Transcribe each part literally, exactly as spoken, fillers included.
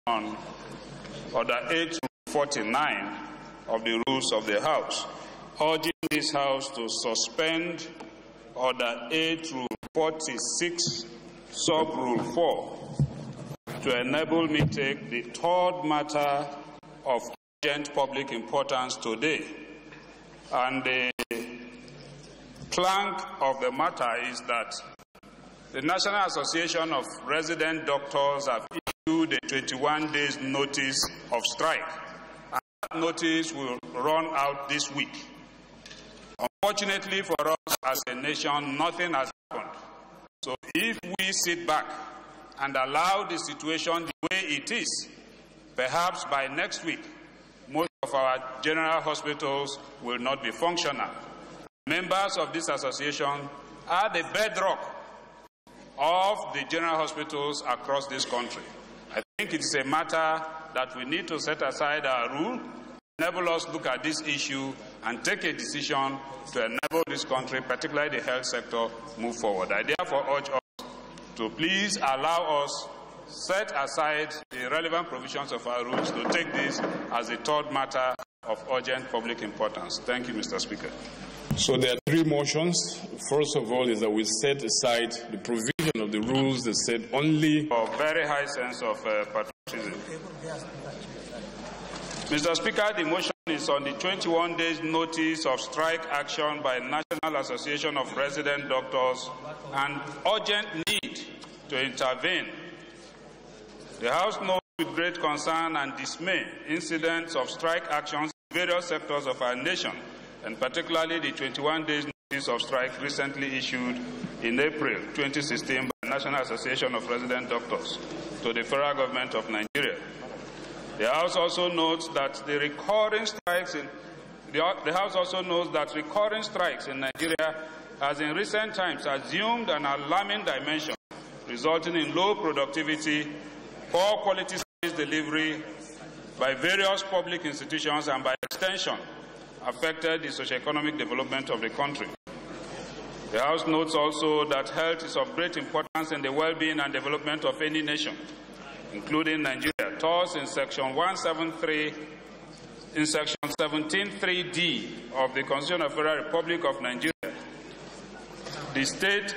on Order eight forty-nine of the Rules of the House, urging this House to suspend Order eight forty-six, Sub-Rule four, to enable me to take the third matter of urgent public importance today. And the plank of the matter is that the National Association of Resident Doctors have issued a twenty-one days notice of strike, and that notice will run out this week. Unfortunately for us as a nation, nothing has happened. So if we sit back and allow the situation the way it is, perhaps by next week, most of our general hospitals will not be functional. Members of this association are the bedrock of the general hospitals across this country. I think it's a matter that we need to set aside our rule, enable us to look at this issue and take a decision to enable this country, particularly the health sector, move forward. I therefore urge us to please allow us set aside the relevant provisions of our rules to take this as a third matter of urgent public importance. Thank you, Mister Speaker. So there are three motions. First of all is that we set aside the provision of the rules that said only for very high sense of uh, patriotism. Mister Speaker, the motion is on the twenty-one days notice of strike action by National Association of Resident Doctors and urgent need to intervene. The House knows with great concern and dismay incidents of strike actions in various sectors of our nation, and particularly the twenty-one days notice of strike recently issued in April twenty sixteen by the National Association of Resident Doctors to the federal government of Nigeria. The House also notes that the recurring strikes in the, the House also knows that recurring strikes in Nigeria has in recent times assumed an alarming dimension, resulting in low productivity, poor quality service delivery by various public institutions, and by extension affected the socio-economic development of the country. The House notes also that health is of great importance in the well-being and development of any nation, including Nigeria. Thus, in Section one seventy-three, in Section seventeen three D of the Constitution of the Federal Republic of Nigeria, the state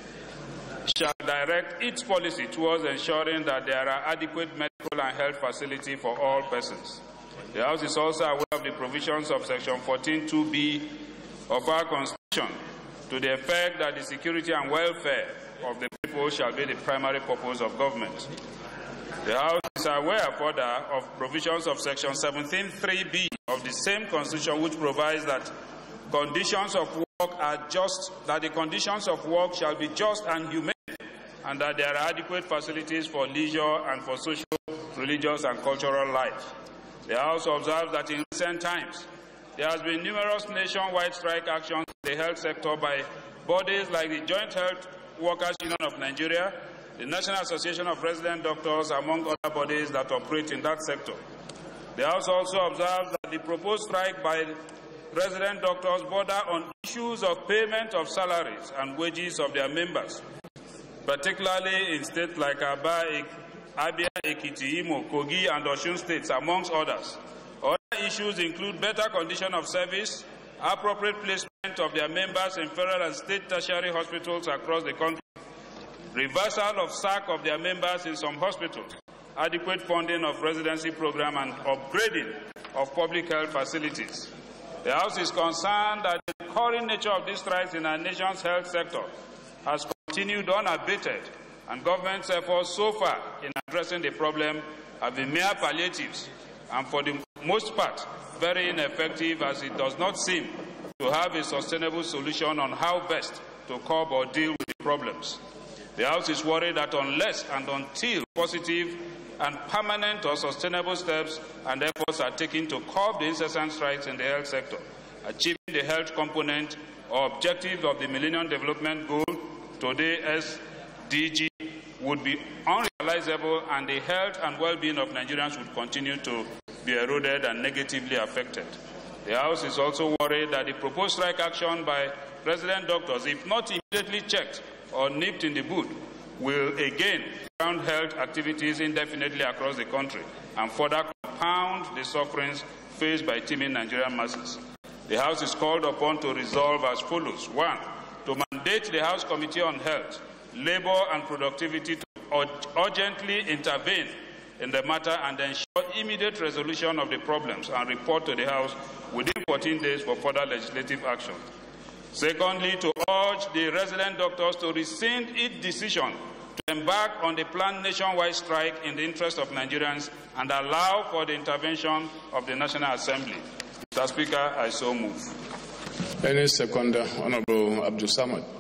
shall direct its policy towards ensuring that there are adequate medical and health facilities for all persons. The House is also aware of the provisions of Section fourteen two B of our Constitution to the effect that the security and welfare of the people shall be the primary purpose of government. The House is aware, further, of provisions of Section seventeen three B of the same Constitution, which provides that conditions of work are just, that the conditions of work shall be just and humane, and that there are adequate facilities for leisure and for social, religious, and cultural life. The House observes that in recent times, there has been numerous nationwide strike actions in the health sector by bodies like the Joint Health Workers Union of Nigeria, the National Association of Resident Doctors, among other bodies that operate in that sector. The House also observes that the proposed strike by resident doctors border on issues of payment of salaries and wages of their members, particularly in states like Aba, Abia, Ekiti, Imo, Kogi, and Osun states, amongst others. Other issues include better condition of service, appropriate placement of their members in federal and state tertiary hospitals across the country, reversal of sack of their members in some hospitals, adequate funding of residency program, and upgrading of public health facilities. The House is concerned that the current nature of these strikes in our nation's health sector has continued unabated, and government's efforts so far in addressing the problem have been mere palliatives, and for the most part, very ineffective, as it does not seem to have a sustainable solution on how best to curb or deal with the problems. The House is worried that unless and until positive and permanent or sustainable steps and efforts are taken to curb the incessant strikes in the health sector, achieving the health component or objective of the Millennium Development Goal, today S D G, would be unrealizable, and the health and well-being of Nigerians would continue to be eroded and negatively affected. The House is also worried that the proposed strike action by resident doctors, if not immediately checked or nipped in the bud, will again ground health activities indefinitely across the country and further compound the sufferings faced by teeming Nigerian masses. The House is called upon to resolve as follows. One, to mandate the House Committee on Health, Labour and Productivity to ur urgently intervene in the matter and ensure immediate resolution of the problems and report to the House within fourteen days for further legislative action. Secondly, to urge the resident doctors to rescind its decision to embark on the planned nationwide strike in the interest of Nigerians and allow for the intervention of the National Assembly. Mister Speaker, I so move. Any seconder, Honorable Abdul Samad.